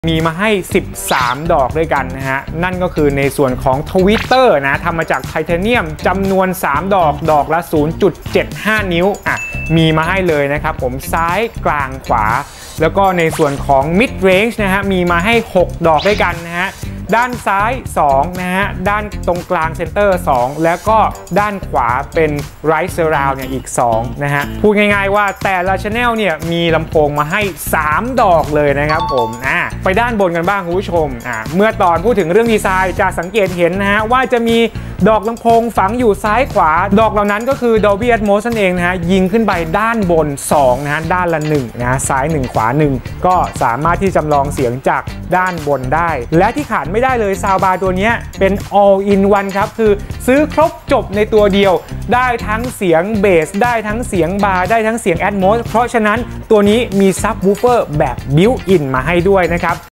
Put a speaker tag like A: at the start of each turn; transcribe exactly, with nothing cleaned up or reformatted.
A: มีมาให้สิบสามดอกด้วยกันนะฮะนั่นก็คือในส่วนของทวิตเตอร์นะทำมาจากไทเทเนียมจำนวนสามดอกดอกละ ศูนย์จุดเจ็ดห้า นิ้วอ่ะมีมาให้เลยนะครับผมซ้ายกลางขวาแล้วก็ในส่วนของ Mid Range นะฮะมีมาให้หกดอกด้วยกันนะฮะด้านซ้ายสองนะฮะด้านตรงกลางเซนเตอร์สองแล้วก็ด้านขวาเป็น Right Surround เนี่ยอีกสองนะฮะพูดง่ายๆว่าแต่ละ Channel เนี่ยมีลำโพงมาให้สามดอกเลยนะครับผมอ่ะไปด้านบนกันบ้างคุณผู้ชมอ่ะเมื่อตอนพูดถึงเรื่องดีไซน์จะสังเกตเห็นนะฮะว่าจะมีดอกลำโพงฝังอยู่ซ้ายขวาดอกเหล่านั้นก็คือ Dolby Atmos นั่นเองนะฮะยิงขึ้นไปด้านบนสองนะฮะด้านละหนึ่งนะฮะซ้ายหนึ่งขวาหนึ่งก็สามารถที่จำลองเสียงจากด้านบนได้และที่ขาดไม่ได้เลยซาวบาร์ตัวนี้เป็น all in one ครับคือซื้อครบจบในตัวเดียวได้ทั้งเสียงเบสได้ทั้งเสียงบาร์ได้ทั้งเสียง Atmos เพราะฉะนั้นตัวนี้มีซับวูฟเฟอร์แบบ built in มาให้ด้วยนะครับ